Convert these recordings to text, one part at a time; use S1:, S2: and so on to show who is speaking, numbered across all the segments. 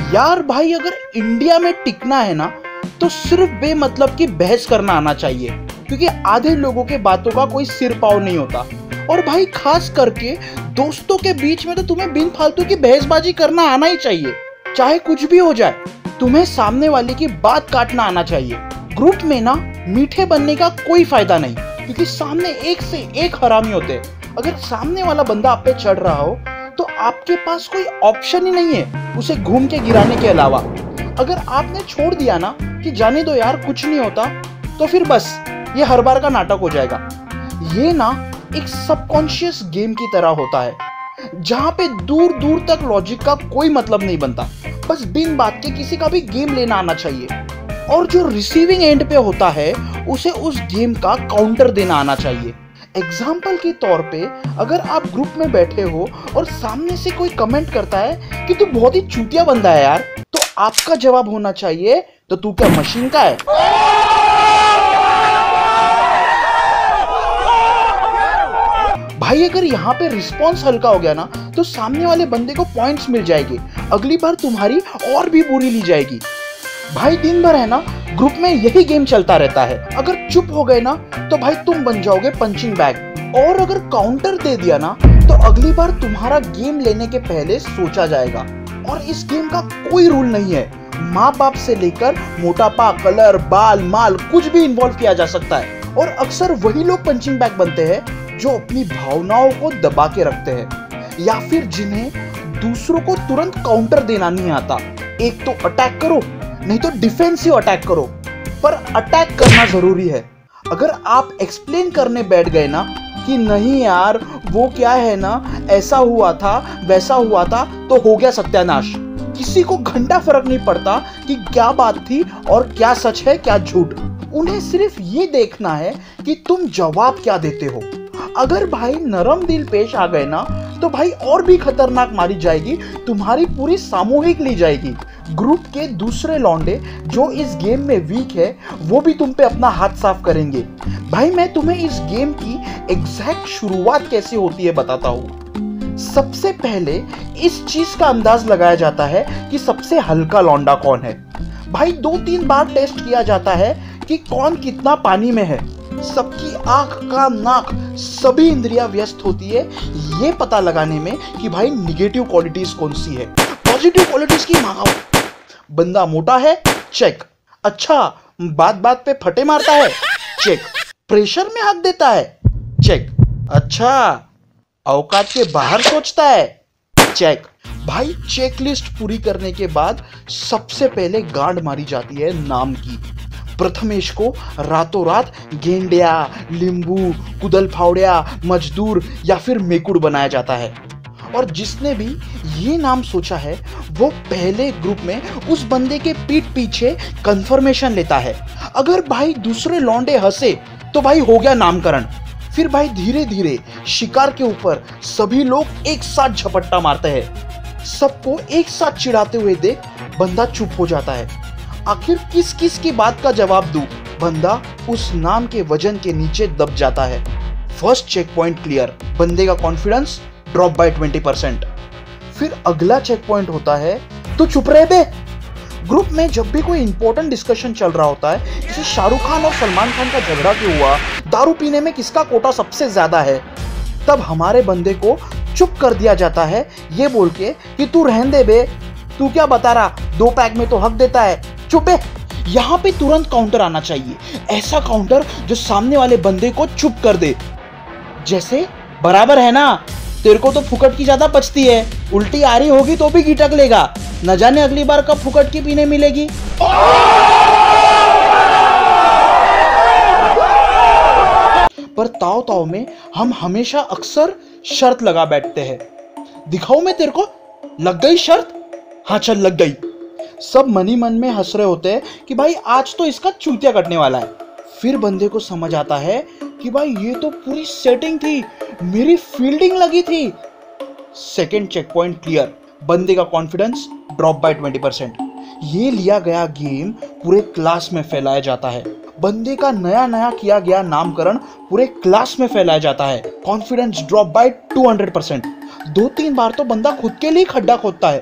S1: यार भाई, अगर इंडिया में टिकना है ना तो सिर्फ बेमतलब की बहस करना आना चाहिए, क्योंकि आधे लोगों के बातों का कोई सिर पाव नहीं होता। और भाई खास करके दोस्तों के बीच में तो तुम्हें बिन फालतू की बहसबाजी करना आना ही चाहिए। चाहे कुछ भी हो जाए, तुम्हें सामने वाले की बात काटना आना चाहिए। ग्रुप में ना मीठे बनने का कोई फायदा नहीं, क्योंकि सामने एक से एक हरामी होते हैं। अगर सामने वाला बंदा आप पे चढ़ रहा हो तो आपके पास कोई ऑप्शन ही नहीं है उसे घूम के गिराने के अलावा। अगर आपने छोड़ दिया ना कि जाने दो यार कुछ नहीं होता, तो फिर बस ये हर बार का नाटक हो जाएगा। ये ना एक सबकॉन्शियस गेम की तरह होता है, जहां पे दूर दूर तक लॉजिक का कोई मतलब नहीं बनता। बस बिन बात के किसी का भी गेम लेना आना चाहिए, और जो रिसीविंग एंड पे होता है उसे उस गेम का काउंटर देना आना चाहिए। एग्जाम्पल के तौर पे, अगर आप ग्रुप में बैठे हो और सामने से कोई कमेंट करता है कि तू बहुत ही चूतिया बंदा है यार, तो आपका जवाब होना चाहिए, तो तू क्या मशीन का है? भाई अगर यहाँ पे रिस्पॉन्स हल्का हो गया ना तो सामने वाले बंदे को पॉइंट्स मिल जाएंगे, अगली बार तुम्हारी और भी बुरी ली जाएगी। भाई दिन भर है ना ग्रुप में यही गेम चलता रहता है। अगर चुप हो गए ना तो भाई तुम बन जाओगे पंचिंग बैग, और अगर काउंटर दे दिया ना तो अगली बार तुम्हारा गेम लेने के पहले सोचा जाएगा। और इस गेम का कोई रूल नहीं है, माँ बाप से लेकर मोटापा, कलर, बाल, माल कुछ भी इन्वॉल्व किया जा सकता है। और अक्सर वही लोग पंचिंग बैग बनते हैं जो अपनी भावनाओं को दबा के रखते हैं, या फिर जिन्हें दूसरों को तुरंत काउंटर देना नहीं आता। एक तो अटैक करो, नहीं तो डिफेंसिव अटैक करो, पर अटैक करना जरूरी है। अगर आप एक्सप्लेन करने बैठ गए ना कि नहीं यार वो क्या है ना, ऐसा हुआ था वैसा हुआ था, तो हो गया सत्यानाश। किसी को घंटा फर्क नहीं पड़ता कि क्या बात थी और क्या सच है क्या झूठ। उन्हें सिर्फ ये देखना है कि तुम जवाब क्या देते हो। अगर भाई नरम दिल पेश आ गए ना तो भाई और भी खतरनाक मारी जाएगी, तुम्हारी पूरी सामूहिक ली जाएगी। ग्रुप के दूसरे लौंडे जो इस गेम में वीक है वो भी तुम पे अपना हाथ साफ करेंगे। भाई मैं तुम्हें इस गेम की एग्जैक्ट शुरुआत कैसे होती है बताता हूँ। सबसे पहले इस चीज का अंदाज लगाया जाता है कि सबसे हल्का लौंडा कौन है। भाई 2-3 बार टेस्ट किया जाता है कि कौन कितना पानी में है। सबकी आंख, कान, नाक सभी इंद्रियां व्यस्त होती है ये पता लगाने में कि भाई निगेटिव क्वालिटीज कौन सी है, पॉजिटिव क्वालिटीज की मांग। बंदा मोटा है, चेक। अच्छा, बात बात पे फटे मारता है, चेक। प्रेशर में हक देता है, चेक। अच्छा, औकात के बाहर सोचता है, चेक। भाई चेकलिस्ट पूरी करने के बाद सबसे पहले गांड मारी जाती है नाम की। प्रथमेश को रातों रात गेंडिया, लींबू, कुदल फावड़िया, मजदूर या फिर मेकुड़ बनाया जाता है। और जिसने भी ये नाम सोचा है वो पहले ग्रुप में उस बंदे के पीठ पीछे कंफर्मेशन लेता है। अगर भाई दूसरे लौंडे हंसे तो भाई हो गया नामकरण। फिर भाई धीरे धीरे शिकार के ऊपर सभी लोग एक साथ झपट्टा मारते हैं। सबको एक साथ चिढ़ाते हुए देख बंदा चुप हो जाता है। आखिर किस किस की बात का जवाब दूं? बंदा उस नाम के वजन के नीचे दब जाता है। फर्स्ट चेक पॉइंट क्लियर, बंदे का कॉन्फिडेंस ड्रॉप बाय 20%। फिर अगला चेक पॉइंट होता है तो चुप रहे बे। ग्रुप में जब भी कोई इंपॉर्टेंट डिस्कशन चल रहा होता है, जैसे शाहरुख खान और सलमान खान का झगड़ा क्यों हुआ, दारू पीने में किसका कोटा सबसे ज्यादा है, तब हमारे बंदे को चुप कर दिया जाता है ये बोल के कि तू रहने दे बे, तू क्या बता रहा, 2 पैक में तो हक देता है, चुप है। यहाँ पे तुरंत काउंटर आना चाहिए, ऐसा काउंटर जो सामने वाले बंदे को चुप कर दे। जैसे, बराबर है ना, तेरे को तो फुकट की ज्यादा बचती है, उल्टी आ रही होगी तो भी गिटक लेगा, न जाने अगली बार कब फुकट की पीने मिलेगी। पर ताव ताव में हम हमेशा अक्सर शर्त लगा बैठते हैं। दिखाऊं मैं तेरे को, लग गई शर्त? हाँ चल लग गई। सब मनी मन में हंस रहे होते हैं कि भाई आज तो इसका चूतिया कटने वाला है। फिर बंदे को समझ आता है कि भाई ये तो पूरी सेटिंग थी, मेरी फील्डिंग लगी थी। सेकेंड चेक पॉइंट क्लियर, बंदे का कॉन्फिडेंस ड्रॉप बाय 20%। ये लिया गया गेम पूरे क्लास में फैलाया जाता है। बंदे का नया नया किया गया नामकरण पूरे क्लास में फैलाया जाता है। Confidence drop by 200%। 2-3 बार तो बंदा खुद के लिए खड्डा खोदता है।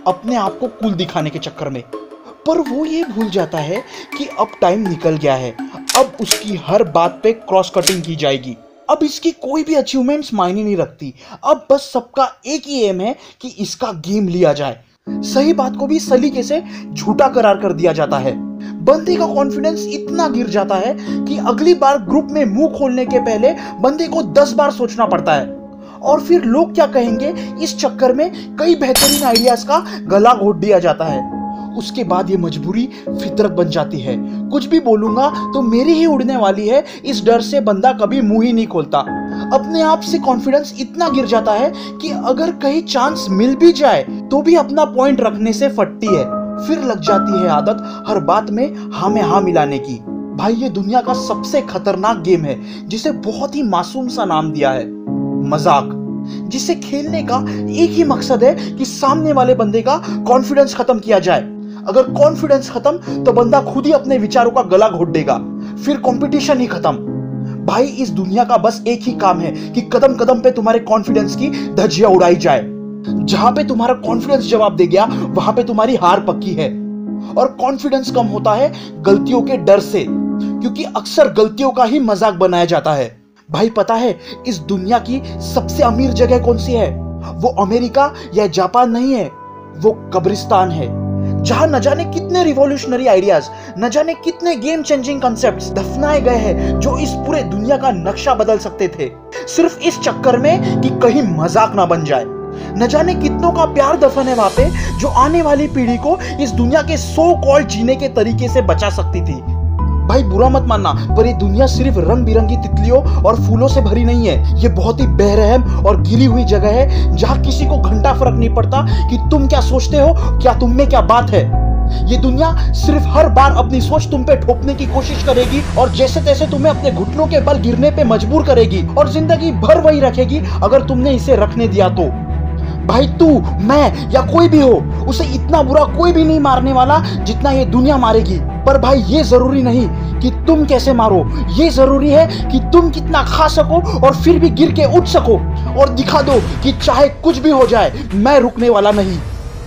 S1: अपने आप को कूल दिखाने के चक्कर में। पर वो ये भूल जाता है कि अब टाइम निकल गया है, अब उसकी हर बात पे क्रॉस कटिंग की जाएगी। अब इसकी कोई भी अचीवमेंट्स मायने नहीं रखती, अब बस सबका एक ही एम है कि इसका गेम लिया जाए। सही बात को भी सलीके से झूठा करार कर दिया जाता है। बंदे का कॉन्फिडेंस इतना गिर जाता है कि अगली बार ग्रुप में मुंह खोलने के पहले बंदे को 10 बार सोचना पड़ता है। और फिर लोग क्या कहेंगे, इस चक्कर में कई बेहतरीन आइडियाज का गला घोट दिया जाता है। उसके बाद ये मजबूरी फितरत बन जाती है, कुछ भी बोलूंगा तो मेरी ही उड़ने वाली है, इस डर से बंदा कभी मुंह ही नहीं खोलता। अपने आप से कॉन्फिडेंस इतना गिर जाता है कि अगर कहीं चांस मिल भी जाए तो भी अपना पॉइंट रखने से फटती है। फिर लग जाती है आदत हर बात में हाँ में हाँ मिलाने की। भाई ये दुनिया का सबसे खतरनाक गेम है, जिसे बहुत ही मासूम सा नाम दिया है, मजाक। जिसे खेलने का एक ही मकसद है कि सामने वाले बंदे का कॉन्फिडेंस खत्म किया जाए। अगर कॉन्फिडेंस खत्म तो बंदा खुद ही अपने विचारों का गला घोट देगा, फिर कंपटीशन ही खत्म। भाई इस दुनिया का बस एक ही काम है कि कदम कदम पे तुम्हारे कॉन्फिडेंस की धज्जियां उड़ाई जाए। जहां पे तुम्हारा कॉन्फिडेंस जवाब दे गया, वहां पे तुम्हारी हार पक्की है। और कॉन्फिडेंस कम होता है गलतियों के डर से, क्योंकि अक्सर गलतियों का ही मजाक बनाया जाता है। भाई पता है इस दुनिया की सबसे अमीर जगह कौन सी है? वो अमेरिका या जापान नहीं है, वो कब्रिस्तान है, जहां न जाने कितने रिवॉल्यूशनरी आइडियाज, न जाने कितने गेम चेंजिंग कॉन्सेप्ट्स दफनाए गए हैं, जो इस पूरे दुनिया का नक्शा बदल सकते थे, सिर्फ इस चक्कर में कि कहीं मजाक ना बन जाए। न जाने कितनों का प्यार दफन है वहां पे, जो आने वाली पीढ़ी को इस दुनिया के सो कॉल्ड जीने के तरीके से बचा सकती थी। भाई बुरा मत मानना, पर ये दुनिया सिर्फ रंग बिरंगी तितलियों और फूलों से भरी नहीं है। ये बहुत ही बेरहम और गिरी हुई जगह है, जहां किसी को घंटा फर्क नहीं पड़ता कि तुम क्या सोचते हो, क्या तुम में क्या बात है। ये दुनिया सिर्फ हर बार अपनी सोच तुम पे ठोकने की कोशिश करेगी और जैसे तैसे तुम्हें अपने घुटनों के बल गिरने पे मजबूर करेगी, और जिंदगी भर वही रखेगी अगर तुमने इसे रखने दिया तो। भाई तू, मैं या कोई भी हो, उसे इतना बुरा कोई भी नहीं मारने वाला जितना ये दुनिया मारेगी। पर भाई ये जरूरी नहीं कि तुम कैसे मारो, ये जरूरी है कि तुम कितना खा सको और फिर भी गिर के उठ सको और दिखा दो कि चाहे कुछ भी हो जाए मैं रुकने वाला नहीं।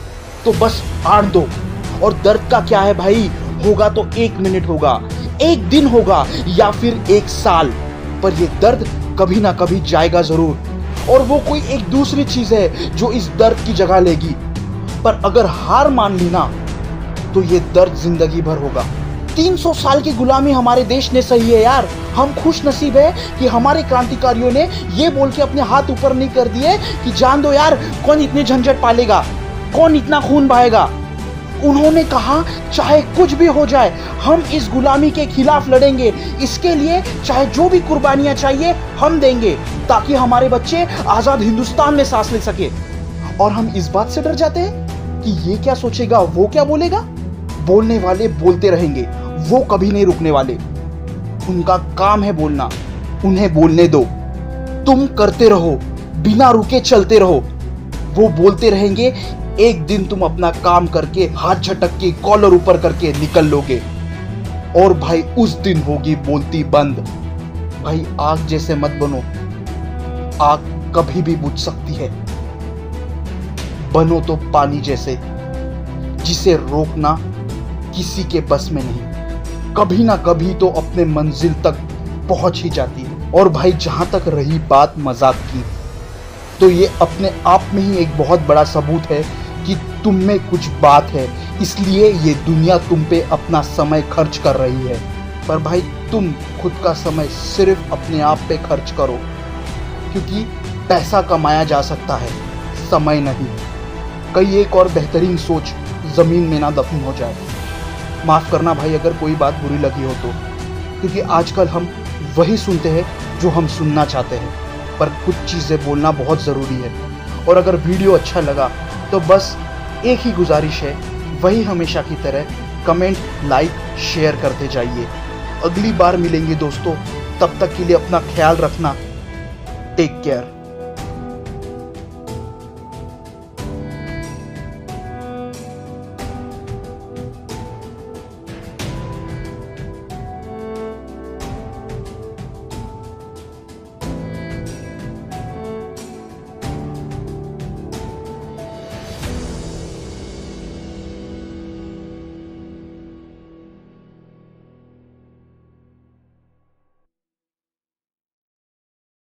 S1: तो बस आड़ दो। और दर्द का क्या है भाई, होगा तो 1 मिनट होगा, 1 दिन होगा या फिर 1 साल, पर ये दर्द कभी ना कभी जाएगा जरूर। और वो कोई एक दूसरी चीज है जो इस दर्द की जगह लेगी। पर अगर हार मान ली ना, तो ये दर्द जिंदगी भर होगा। 300 साल की गुलामी हमारे देश ने सही है यार। हम खुश नसीब है कि हमारे क्रांतिकारियों ने ये बोल के अपने हाथ ऊपर नहीं कर दिए कि जान दो यार, कौन इतनी झंझट पालेगा, कौन इतना खून बहाएगा। उन्होंने कहा चाहे कुछ भी हो जाए हम इस गुलामी के खिलाफ लड़ेंगे, इसके लिए चाहे जो भी कुर्बानियां चाहिए हम देंगे, ताकि हमारे बच्चे आजाद हिंदुस्तान में सांस ले सके। और हम इस बात से डर जाते हैं कि ये क्या सोचेगा, वो क्या बोलेगा। बोलने वाले बोलते रहेंगे, वो कभी नहीं रुकने वाले। उनका काम है बोलना, उन्हें बोलने दो। तुम करते रहो, बिना रुके चलते रहो। वो बोलते रहेंगे, एक दिन तुम अपना काम करके हाथ झटक के कॉलर ऊपर करके निकल लोगे, और भाई उस दिन होगी बोलती बंद। भाई आग जैसे मत बनो, आग कभी भी बुझ सकती है। बनो तो पानी जैसे, जिसे रोकना किसी के बस में नहीं, कभी ना कभी तो अपने मंजिल तक पहुंच ही जाती है। और भाई जहां तक रही बात मजाक की, तो ये अपने आप में ही एक बहुत बड़ा सबूत है कि तुम में कुछ बात है, इसलिए ये दुनिया तुम पे अपना समय खर्च कर रही है। पर भाई तुम खुद का समय सिर्फ अपने आप पे खर्च करो, क्योंकि पैसा कमाया जा सकता है, समय नहीं। कई एक और बेहतरीन सोच जमीन में ना दफन हो जाए। माफ करना भाई अगर कोई बात बुरी लगी हो तो, क्योंकि आजकल हम वही सुनते हैं जो हम सुनना चाहते हैं, पर कुछ चीज़ें बोलना बहुत ज़रूरी है। और अगर वीडियो अच्छा लगा तो बस एक ही गुजारिश है, वही हमेशा की तरह कमेंट, लाइक, शेयर करते जाइए। अगली बार मिलेंगे दोस्तों, तब तक के लिए अपना ख्याल रखना। Take care.